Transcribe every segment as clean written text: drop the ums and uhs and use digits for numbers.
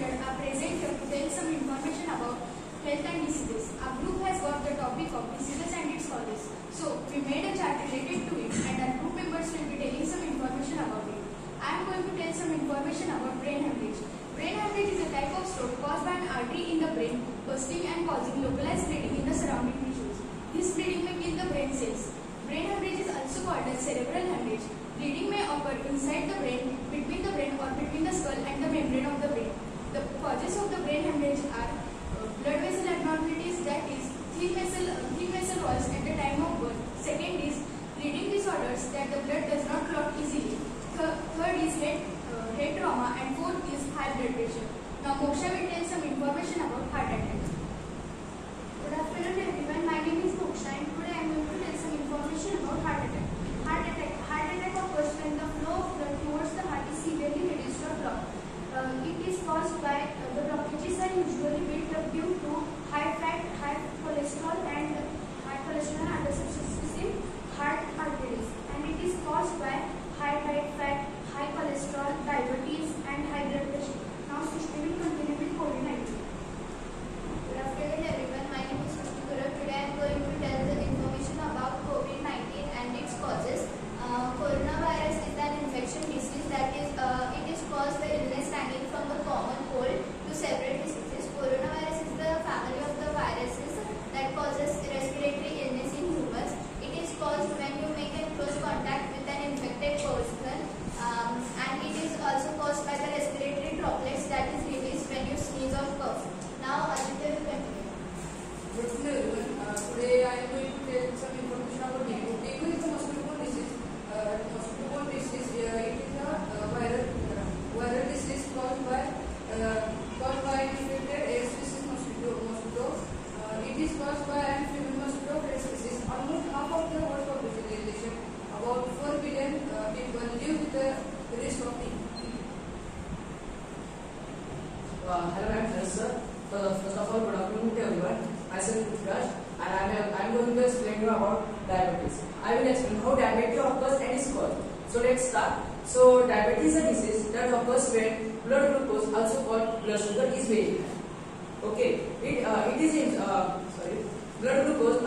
standard are present here to tell some information about health and diseases. Our group has got the topic of diseases and its causes. So we made a chart related to it and our group members will be telling some information about it. I am going to tell some information about brain hemorrhage. Brain hemorrhage is a type of stroke caused by an artery in the brain bursting and causing localized bleeding in the surrounding tissues. This bleeding may kill the brain cells. Brain hemorrhage is also called as cerebral hemorrhage. Bleeding may occur inside the brain, between the brain or between the skull and the membrane of the brain. The causes of the brain hemorrhage are blood vessel abnormalities, that is thin vessel walls at the time of birth. Second is bleeding disorders, that the blood does not clot easily. Third is head trauma, and fourth is high blood pressure. Now Moksha will tell some information about heart attack. Good afternoon everyone, my name is Moksha and today I am going to tell some information about heart attack. Heart attack occurs when the flow of blood towards the heart is severely reduced or blocked. It is caused by the blockages are usually built up due to high fat, high cholesterol and other substances in heart arteries, and it is caused by high fat, high cholesterol, diabetes and high blood pressure. Now Srishti will continue with COVID-19. Good afternoon everyone, my name is Srishti Guru. Today I am going to tell the information about COVID-19 and its causes. Coronavirus is an infection disease that is, it is caused by illness ranging from the common cold to several diseases. Coronavirus is the family of the viruses that causes respiratory illness in humans. It is caused when you make a close contact with an infected person, and it is also caused by the respiratory droplets that is released when you sneeze or cough. Now Aditya will continue. Good afternoon everyone. Today I am going to tell some information about dengue. Dengue is a mosquito-borne disease. It is a viral disease caused by infected Aedes species mosquito. It is caused by an female mosquito Aedes species. Almost half of the world population, about 4 billion people, live with the risk of dengue. Hello, my friends, sir. First of all, good afternoon to everyone. Myself Prithviraj, and I am going to explain you about diabetes. I will explain how diabetes occurs and is caused. So let's start. So diabetes is a disease that occurs when blood glucose, also called blood sugar, is very high. Okay, blood glucose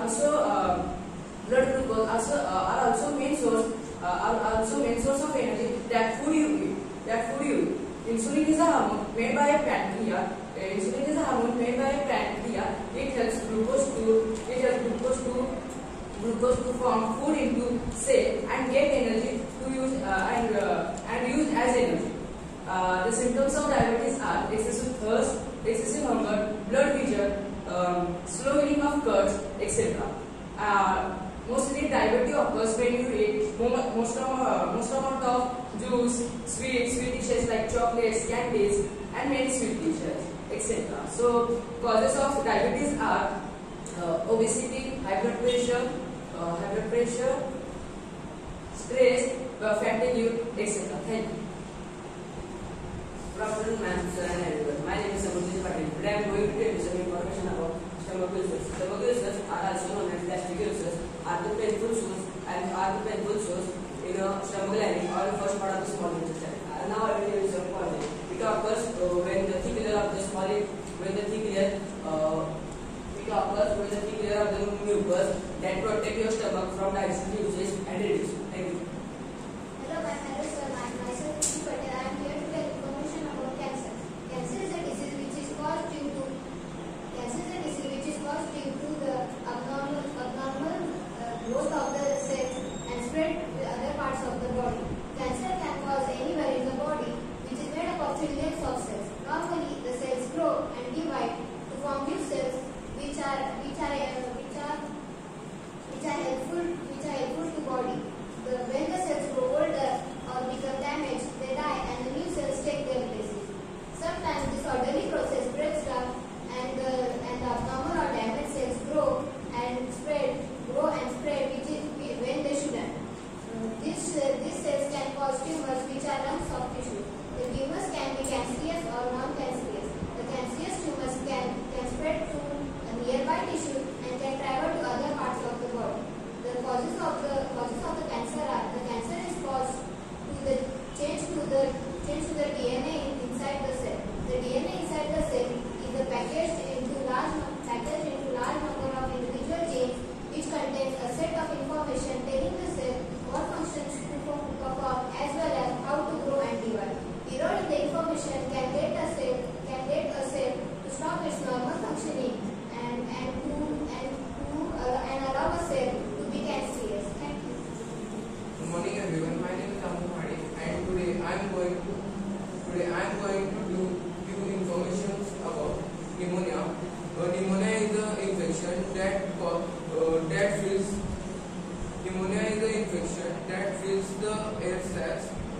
are also main source of energy that food you eat. Insulin is a hormone made by a pancreas. It helps glucose to form food into cell and get energy to use and use as energy. The symptoms of diabetes are excessive thirst, excessive hunger, blood vision, slow healing of cuts, etc. Mostly diabetes occurs when you eat most amount of juice, sweet dishes like chocolates, candies, and many sweet dishes, etc. So causes of diabetes are obesity, high blood pressure, stress, fatigue, etc. Thank you. Good afternoon, ma'am, sir, and everyone. My name is Samudjit Patel. Today I am going to tell you some information about stomach ulcers. Stomach ulcers are also known as gastric ulcers, are the painful sores in a stomach lining or the first part of the small intestine. Now I will tell you some causes. It occurs when the thick layer of the mucus that protect your stomach from digestive juices and reduce. Thank you. Hello, sir. Myself Srishti Patel. I am here to tell information about cancer. Cancer is a disease which is caused due to the abnormal growth of the cells and spread to other parts of the body. Cancer can cause anywhere in the body, which is made up of trillions of cells. Normally, the cells grow and divide to form new cells, which are helpful to body.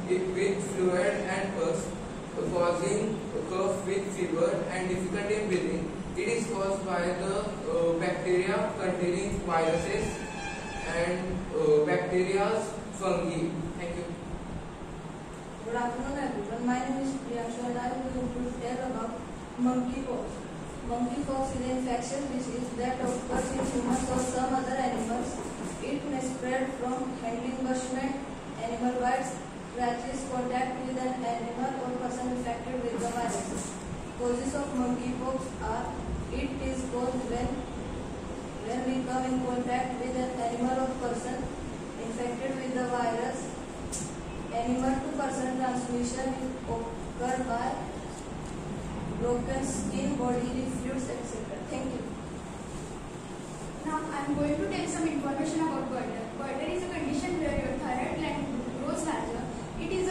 with fluid and pus, causing cough with fever and difficulty in breathing. It is caused by the bacteria containing viruses and bacteria, fungi. Thank you. Good afternoon everyone. My name is Priyanshu and I am going to tell about monkeypox. Monkeypox is an infectious disease that occurs in humans or some other animals. It may spread from handling, brushment, animal bites, scratches, contact with an animal or person infected with the virus. Causes of monkeypox are: it is caused when we come in contact with an animal or person infected with the virus. Animal to person transmission occurs by broken skin, bodily fluids, etc. Thank you. Now I am going to tell some information about goiter. Goiter is a condition where your thyroid gland grows larger. It is